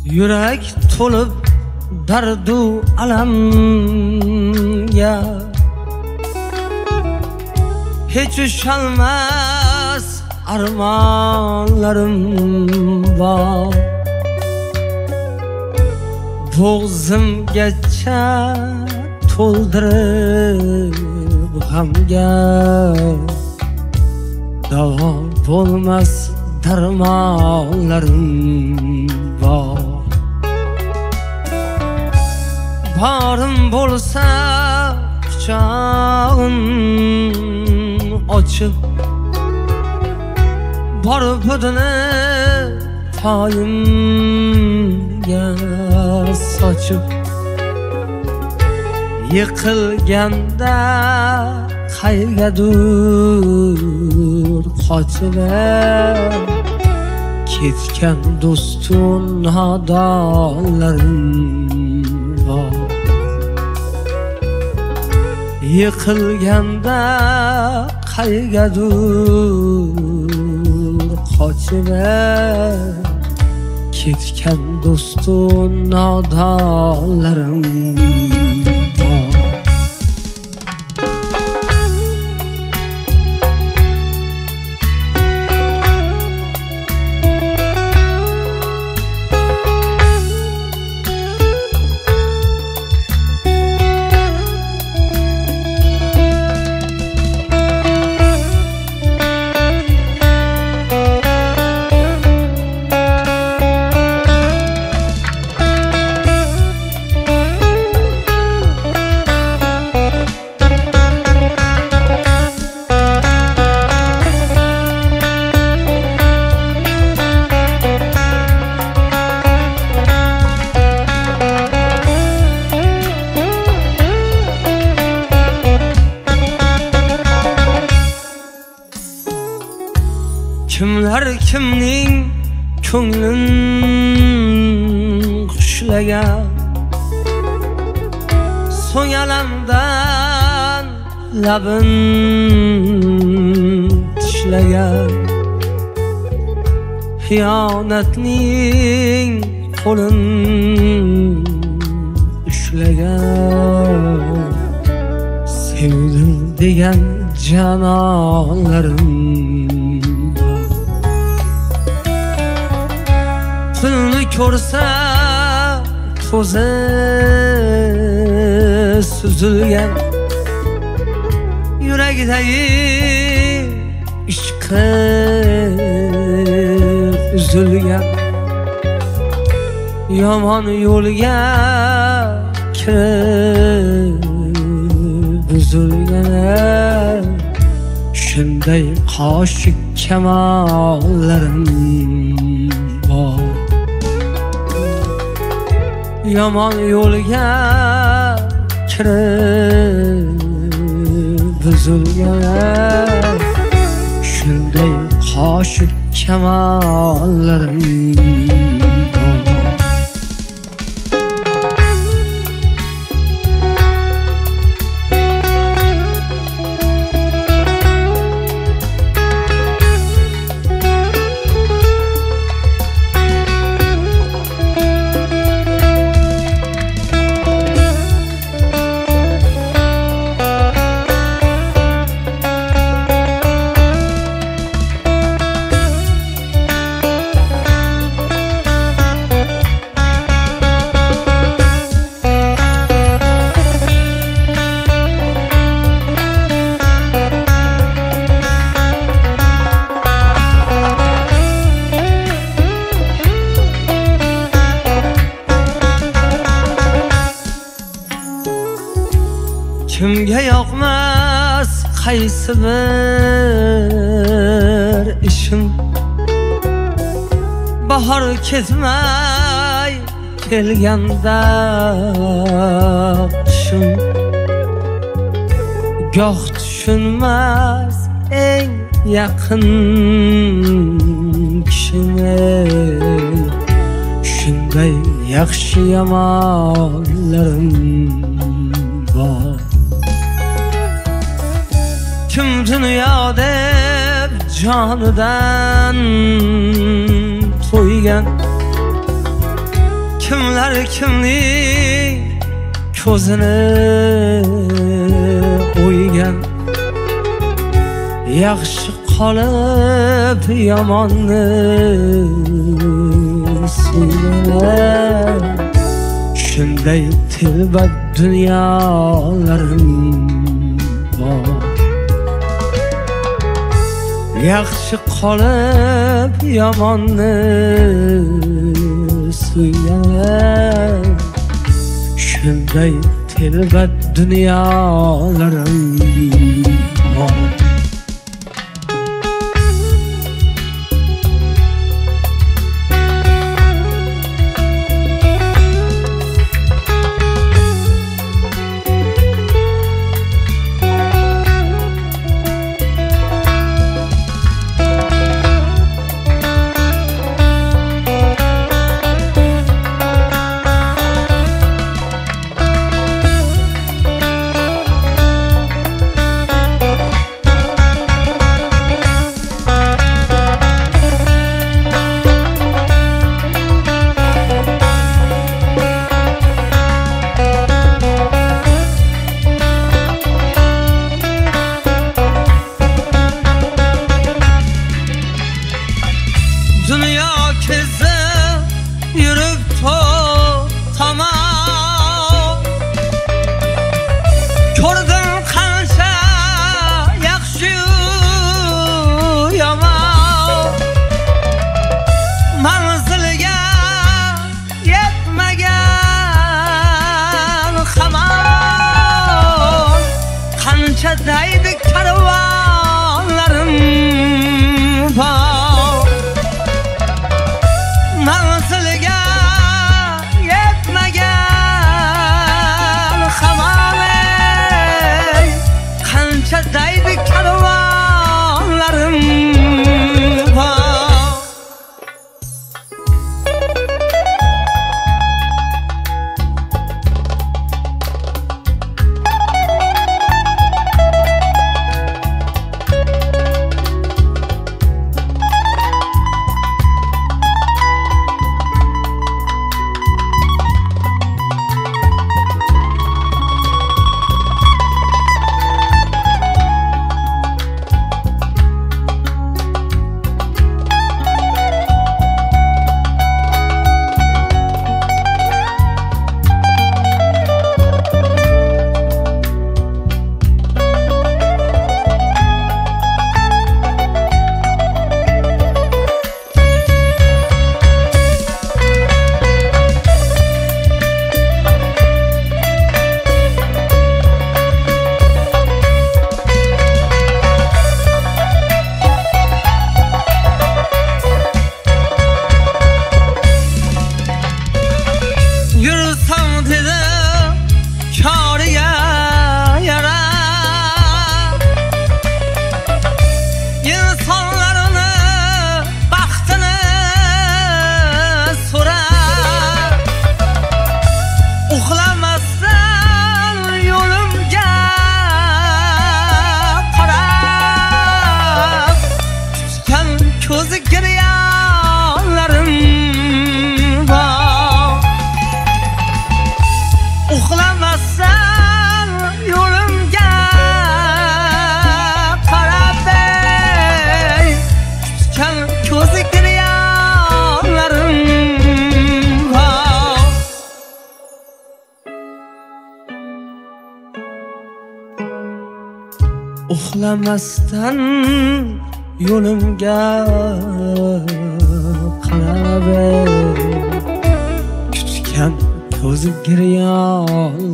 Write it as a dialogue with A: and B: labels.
A: Yürek to'lib dardu alamga hiç ushalmas armonlarim bor. Bo'g'zimgacha to'ldirib g'amga davo bo'lmas darmonlarim bor. Barim bo'lsa quchog'in ochib borib hudini poyimga sochib yiqilganda qaygadur qochib ketgan do'stu nodonlarim bor. Yiqilganda qaygadur qochib ketgan do'stu nodonlarim bor. Kimlar kimning ko'nglin qushlagan, so'ng alamdan labin tishlagan, xiyonatning qo'lin ushlagan, sevdim degan janonlarim pulni ko'rsa ko'zi suzilgan, yuragidagi ishqi uzilgan, yomon yo'lga kirib buzilgan, shunday qoshiq kamollarim bor. Yomon yo'lga kirib buzilgan, shunday qoshiq kamollarim bor. Kimga yoqmas qaysi bir ishim, bahor ketmay kelganda qishim, goh tushunmas eng yaqin kishini, shunday yaxshi yomonlarim bor. Kim dunyoda jonidan to'ygan, kimlar kimning ko'zini o'ygan, yaxshi qolib yomonni suygan. Shunday tilbat dunyolarim bor, yaxshi qolib yomonni suygan. Shunday tilbat dunyolarim bor. Dünya kezib yurib tamam, ko'rdim qancha yaxshi yomon. Manzilga yetmagan hamon, qancha daydi karvonlarim bor. Manzilga yetmagan hamon, qancha daydi karvonlarim bor. Yürüsem dedim kâriye yarar, insanlarını baktını sorar. Uxlamasdan yolumga qarab, tutgan ko'zi giryanlarim bor. Uxlamasdan yo'limga qarab, tutgan ko'zi giryanlarim bor. Uxlamasdan yo'limga qarab, tutgan ko'zi giryon